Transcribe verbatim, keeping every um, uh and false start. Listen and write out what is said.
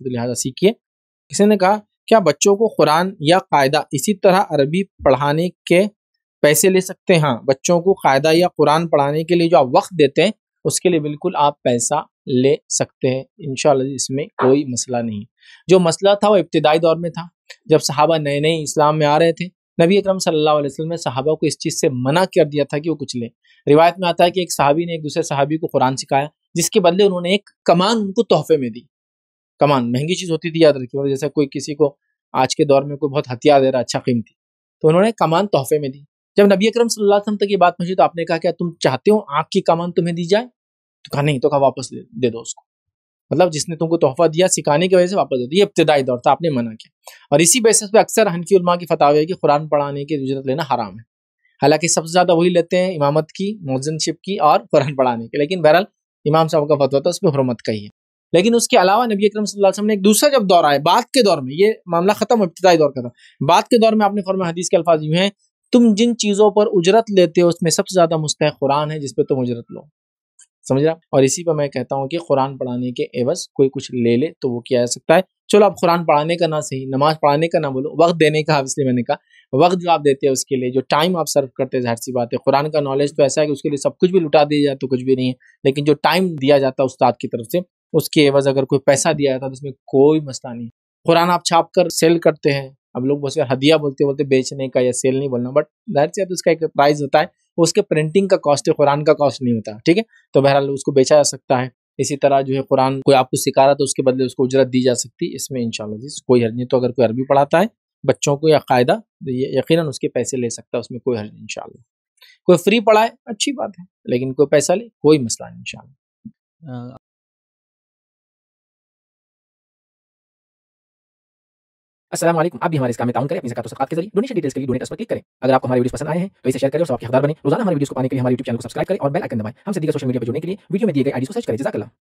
تو لہٰذا سیکھیے۔ کسی نے کہا کیا بچوں کو قرآن یا قاعدہ اسی طرح عربی پڑھانے کے پیسے لے سکتے ہیں؟ ہاں، بچوں کو قاعدہ یا قرآن پڑھانے کے لیے جو آپ وقت دیتے ہیں اس کے لیے بالکل آپ پیسہ لے سکتے ہیں انشاءاللہ، اس میں کوئی مسئلہ نہیں۔ جو مسئلہ تھا وہ ابتدائی دور میں تھا، جب صحابہ نئے نئے اسلام میں آ رہے تھے، نبی اکرم صلی اللہ علیہ وسلم نے صحابہ کو اس چیز سے منع کر دیا تھا کہ وہ کچھ لے۔ روایت میں آتا ہے کہ ایک صحابی نے ایک دوسرے صحابی کو قرآن سکھایا، جس کے بدلے انہوں نے ایک کمان ان کو تحفے میں دی۔ کمان مہنگی چیز ہوتی تھی، یاد رکھیے، جیسے کوئی کسی کو آج کے دور میں کوئی بہت ہتھیار دے رہا اچھا قیمتی، تو انہوں نے کمان تحفے میں دی۔ جب نبی اکرم صلی اللہ علیہ وسلم تک یہ بات پہنچی تو آپ نے کہا کیا تم چاہتے ہو آنکھ کی کمان تمہیں دی جائے؟ تو کہا نہیں، تو کہا واپس دے دو اس کو، مطلب جس نے تم کو تحفہ دیا سکھانے کی وجہ سے واپس دے دو۔ یہ ابتدائی دور تھا، آپ نے منع کیا، اور اسی بیسس پہ اکثر حنفی علماء کی فتاوی ہے کہ قرآن پڑھانے کی اجرت لینا حرام ہے، حالانکہ سب سے زیادہ وہی لیتے ہیں امامت کی، مؤذن شپ کی اور قرآن پڑھانے کی، لیکن بہرحال امام صاحب کا فتویٰ تھا، اس پہ حرمت کا ہی ہے۔ لیکن اس کے علاوہ نبی اکرم صلی اللہ علیہ وسلم نے ایک دوسرا جب دور آئے بعد کے دور میں، یہ معاملہ ختم ابتدائی دور کا تھا، بعد کے دور میں آپ نے فرمایا، حدیث کے الفاظ یوں ہیں، تم جن چیزوں پر اجرت لیتے ہو اس میں سب سے زیادہ مستحق قرآن ہے جس پہ تم اجرت لو، سمجھ رہا؟ اور اسی پہ میں کہتا ہوں کہ قرآن پڑھانے کے عوض کوئی کچھ لے لے تو وہ کیا جا سکتا ہے۔ چلو اب قرآن پڑھانے کا نہ صحیح، نماز پڑھانے کا نہ بولو، وقت دینے کا، اس لیے میں نے کہا وقت جو آپ دیتے ہیں اس کے لیے جو ٹائم آپ سرو کرتے ہیں، ظاہر سی بات ہے قرآن کا نالج تو ایسا ہے کہ اس کے لیے سب کچھ بھی لٹا دیا جائے تو کچھ بھی نہیں ہے، لیکن جو ٹائم دیا جاتا ہے استاد کی طرف سے اس کے عوض اگر کوئی پیسہ دیا جاتا ہے تو اس میں کوئی مسئلہ نہیں۔ قرآن آپ چھاپ کر سیل کرتے ہیں، اب لوگ بہت سے ہدیہ بولتے بولتے بیچنے کا یا سیل نہیں بولنا، بٹ ظاہر سی بات اس کا ایک پرائز ہوتا ہے، وہ اس کے پرنٹنگ کا کاسٹ ہے، قرآن کا کاسٹ نہیں ہوتا، ٹھیک ہے؟ تو بہرحال اس کو بیچا جا سکتا ہے۔ اسی طرح جو ہے قرآن کوئی آپ کو سکھا رہا تو اس کے بدلے اس کو اجرت دی جا سکتی، اس میں انشاءاللہ کوئی حرج نہیں۔ تو اگر کوئی عربی پڑھاتا ہے بچوں کو یا قاعدہ، یقیناً اس کے پیسے لے سکتا ہے، اس میں کوئی حرج نہیں انشاءاللہ۔ کوئی فری پڑھائے اچھی بات ہے، لیکن کوئی پیسہ لے کوئی مسئلہ نہیں انشاءاللہ۔ السلام علیکم، آپ بھی ہمارے اس کام میں تعاون کریں اپنی زکات و صدقات کے ذریعے۔ ڈونیشن ڈیٹیلز کے لیے ڈونیٹ اس پر کلک کریں۔ اگر آپ کو ہمارے ویڈیوز پسند آئے ہیں تو اسے شیئر کریں اور ثواب کے حقدار بنیں۔ روزانہ ہمارے ویڈیوز کو پانے کے لیے ہمارے یوٹیوب چینل کو سبسکرائب کریں اور بیل آئکن دبائیں۔ ہم سے دیگر سوشل میڈیا پر جڑنے کے لیے ویڈیو میں دیے گئے آئی ڈیز کو سرچ کریں۔ جزاک اللہ۔